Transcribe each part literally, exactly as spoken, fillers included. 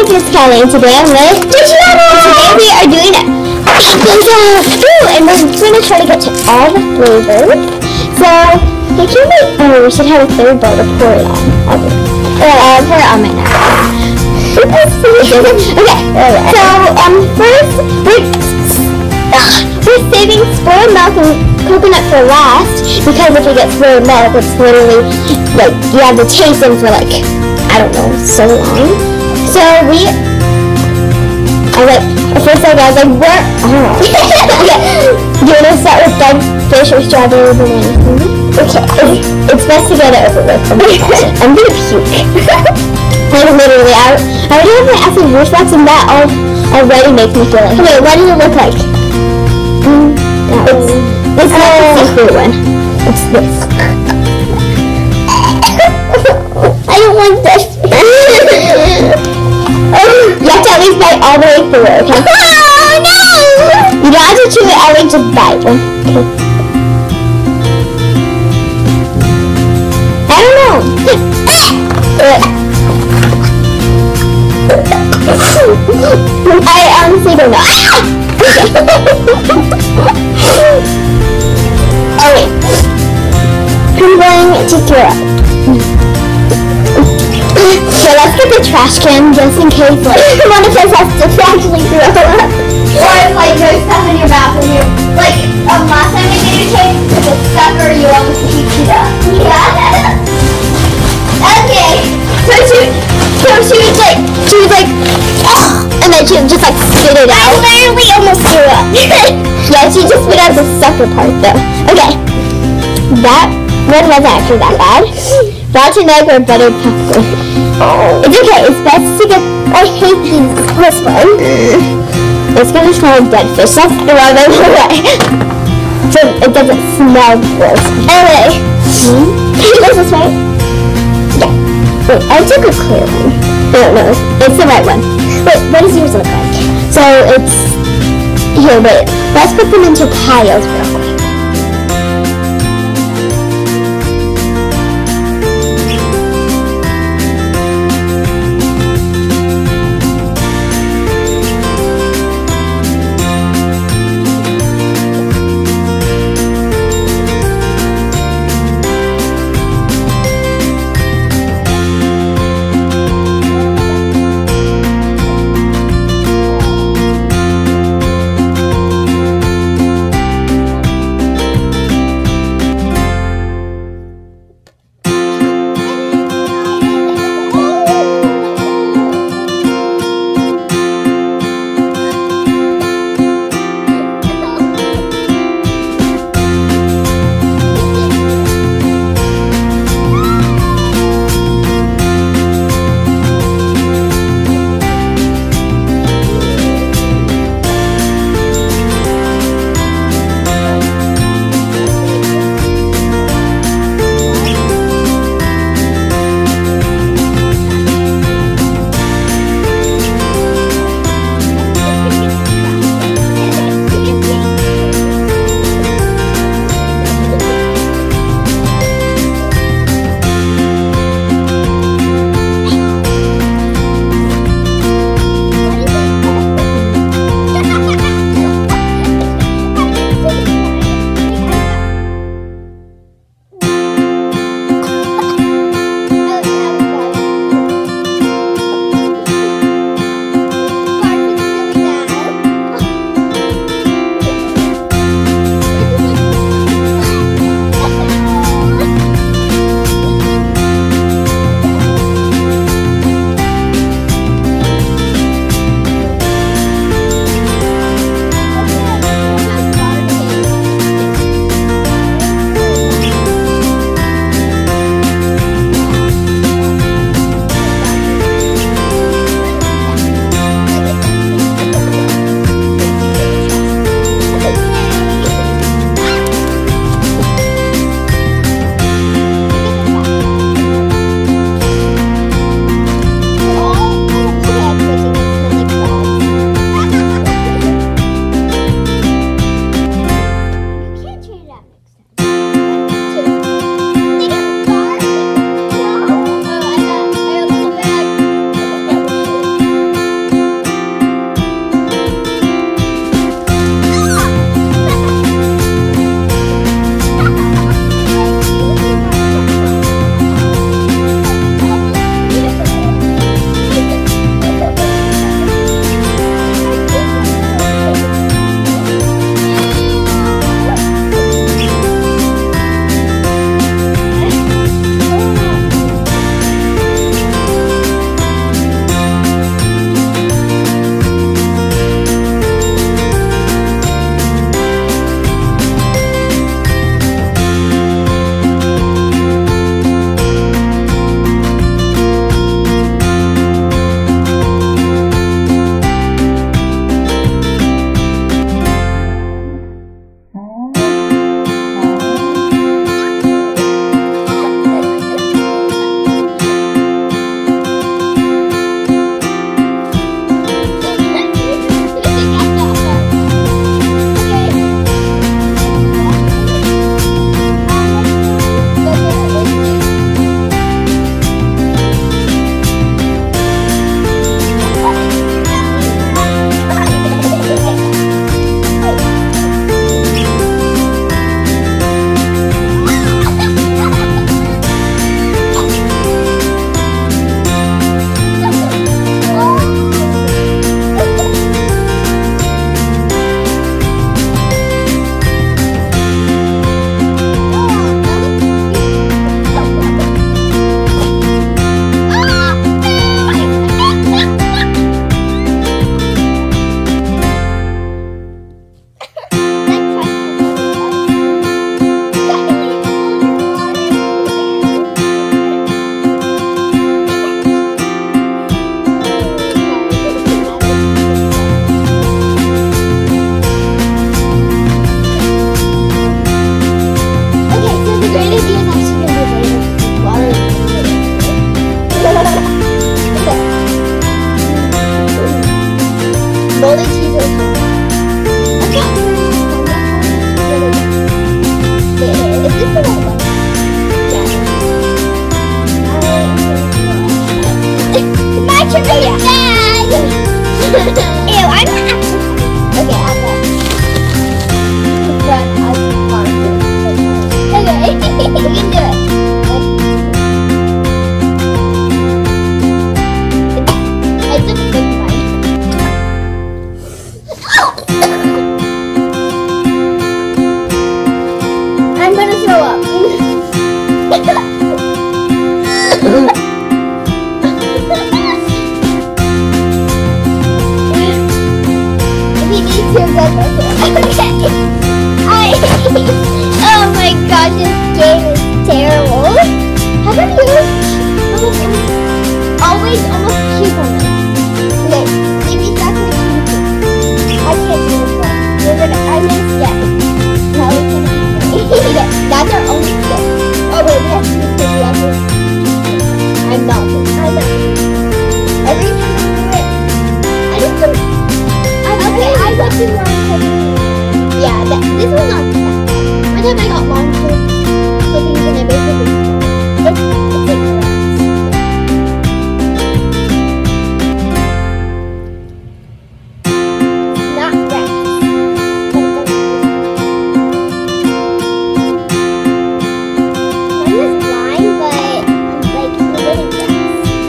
it's Miss Kelly, and today I'm with Luciana. Today we are doing pizza, ooh, and we're going to try to get to all the flavors. So, we can wait. Oh, we should have a third bowl to pour it on. I'll do it. Uh, pour it on right now. Okay, so um, first we're, uh, we're saving spoiled milk and coconut for last because if we get spoiled milk, it's literally like you have to taste them for like I don't know so long. So we, I was like first I was like what? I don't know. Okay, do you want to start with dead fish or strawberry banana? Okay, it's, it's best to get it over with. I'm gonna puke. Like literally, I, I already have my acid reflux and that all, already makes me feel like. Okay, what does it look like? Mm, it's it's not uh, the seafood one. It's this. I don't want this. You have to at least bite all the way through it, okay? Oh no! You don't have to chew it, I would just bite. Okay. I don't know. I honestly don't know. Okay. I'm going to throw up. So let's get the trash can just in case like one of us has to actually throw up. Or if like there's stuff in your mouth and you're like um, last time I made your cake if it's stuck or you almost puked it up. Yeah. Okay. So she, so she was like, she was like, oh, and then she just like spit it out. I literally almost threw up. Yeah, she just spit out the sucker part though. Okay, that one wasn't actually that bad. Rotten egg or buttered popcorn. Oh, it's okay. It's best to get. I hate these. This one. It's gonna smell like dead fish. That's the one that way. So it doesn't smell gross. Anyway, hmm? This is right. Yeah. Wait, I took a clear one. No, no, it's the right one. Wait, what does yours look like? So it's here. Wait, let's put them into piles real quick. Ew, I'm not actually. Okay, I'll go. Run, I'll okay, we can do it. I took a big bite. I'm gonna throw up. Oh my gosh, this game is terrible. How come you always almost puke on this? Okay, maybe it's not gonna puke. I can't do this one. We're gonna, I'm gonna skip. No, we can't do it. Okay, that's our only skip. Oh wait, we have to do it. We have to. I'm not. I'm not. Every time I do it, I just do it. Okay, I got to learn. Yeah, that, this was not bad. One time I got long clippings and I basically it's, it's like not rats. One is blind, but like living rats.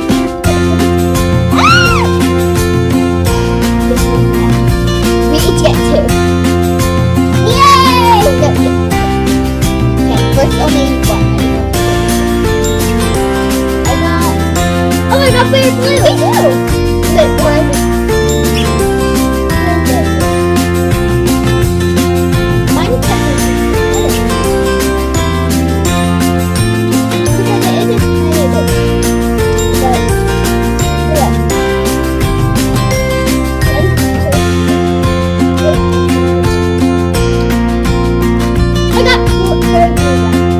Ah! This one's bad. We each get two. First, only one. I got. Oh, I got clear blue. Me too. But where is it? Mine is because it isn't tiny bit. But yeah. I got very blue.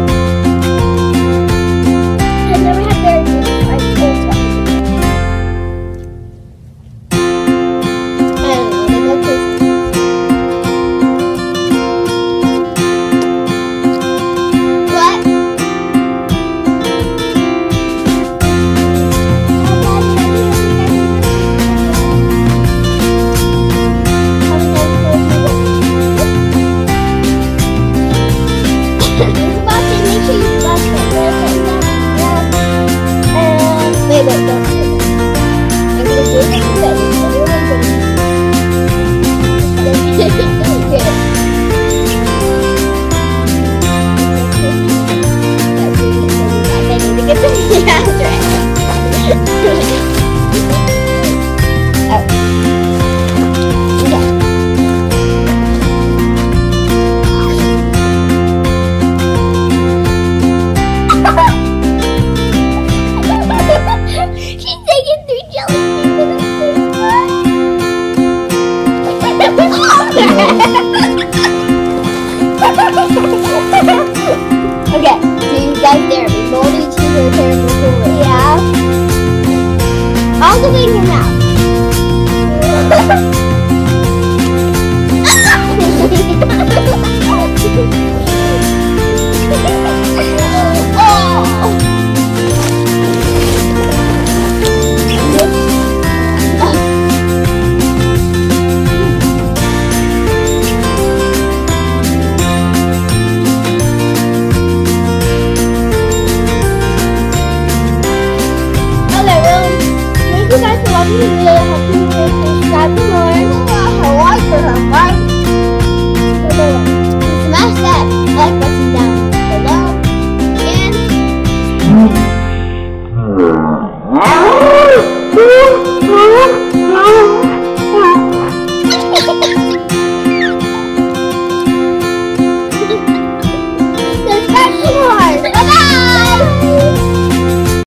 Wait, wait, don't do that. I'm gonna do it like that. Okay, so you guys dare me. Moldy cheese or terrible cool. Yeah. All the way in your mouth. Thank you guys for watching the video. I hope you enjoyed. Subscribe